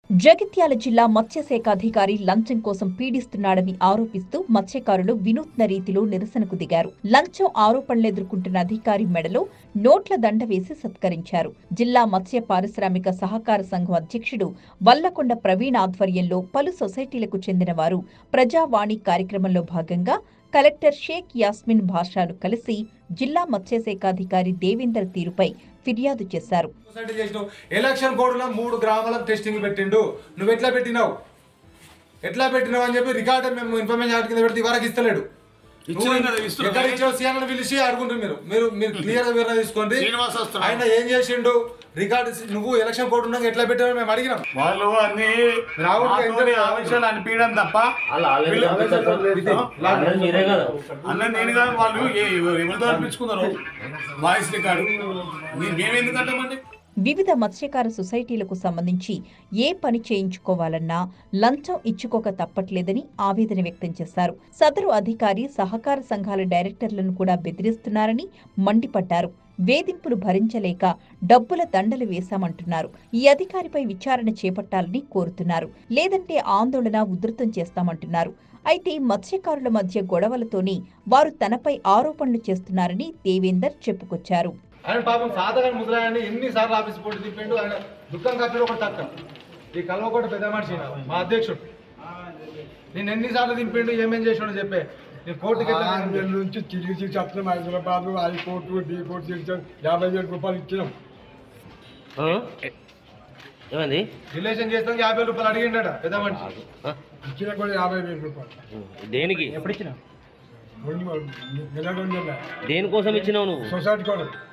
జగిత్యాల జిల్లా మత్స్యశాఖ అధికారి లంచం కోసం పీడిస్తున్నాడని ఆరోపిస్తూ మత్స్యకారులు వినూత్న రీతిలో నిరసనకు దిగారు. లంచం ఆరోపణలు ఎదుర్కొంటున్న అధికారి మెడలో నోట్ల దండ వేసి సత్కరించారు. జిల్లా మత్స్య పారిశ్రామిక సహకార సంఘం అధ్యక్షుడు వల్లకొండ ప్రవీణ్ ఆధ్వర్యంలో పలు సొసైటీలకు చెందిన వారు ప్రజావాణి కార్యక్రమంలో భాగంగా కలెక్టర్ షేక్ యాస్మిన్ భాషాను కలిసి జిల్లా మత్స్యశాఖాధికారి దేవేందర్ తీరుపై ఫిర్యాదు చేశారు. ఎలక్షన్ కోడ్లో 3 గ్రామాలకు టెస్టింగ్ పెట్టిండు. నువ్వు ఎట్లా పెట్టినావు అని చెప్పి రికార్డు మేము ఇన్ఫర్మేషన్ కింద పెడితే వరకు ఇస్తలేడు. పిలిచి అడుగుంటారు మీరు క్లియర్ గా తీసుకోండి. ఆయన ఏం చేసిండు రికార్డు నువ్వు ఎలక్షన్ కోడ్ ఉన్నాక ఎట్లా పెట్టారో మేము అడిగినాం. వాళ్ళు అన్ని అనిపించడం తప్ప అన్న నేను కాదు వాళ్ళు ఎవరితో అనిపించుకున్నారు వాయిస్ రికార్డు మేమెందుకంటామండి. వివిధ మత్స్యకార సొసైటీలకు సంబంధించి ఏ పని చేయించుకోవాలన్నా లంచం ఇచ్చుకోక తప్పట్లేదని ఆవేదన వ్యక్తం చేశారు. సదరు అధికారి సహకార సంఘాల డైరెక్టర్లను కూడా బెదిరిస్తున్నారని మండిపడ్డారు. వేధింపులు భరించలేక డబ్బుల దండలు వేశామంటున్నారు. ఈ అధికారిపై విచారణ చేపట్టాలని కోరుతున్నారు. లేదంటే ఆందోళన ఉధృతం చేస్తామంటున్నారు. అయితే మత్స్యకారుల మధ్య గొడవలతోనే వారు తనపై ఆరోపణలు చేస్తున్నారని దేవేందర్ చెప్పుకొచ్చారు. ఆయన పాపం సాధన ముద్రాయని ఎన్నిసార్లు ఆఫీస్ పోటీ తిప్పిండు. ఆయన దుఃఖం కప్పిడు ఒకటి తక్క ఈ కల్వకోట పెద్ద మనిషి మా అధ్యక్షుడు నేను ఎన్నిసార్లు దింపిండు ఏమేం చేసాడు చెప్పే నేను కోర్టుకి నుంచి తిరిగి చెప్తున్నాం. హైదరాబాద్ హైకోర్టు డి కోర్టు 50,000 రూపాయలు ఇచ్చినాం. ఏమండి రిలేషన్ చేస్తాం 50,000 రూపాయలు అడిగిండట పెద్ద మనిషి. ఇచ్చిన కూడా 50,000 రూపాయలు. దేనికి ఎప్పుడు ఇచ్చినా? దేనికోసం ఇచ్చినావు నువ్వు? సొసైటీ కూడా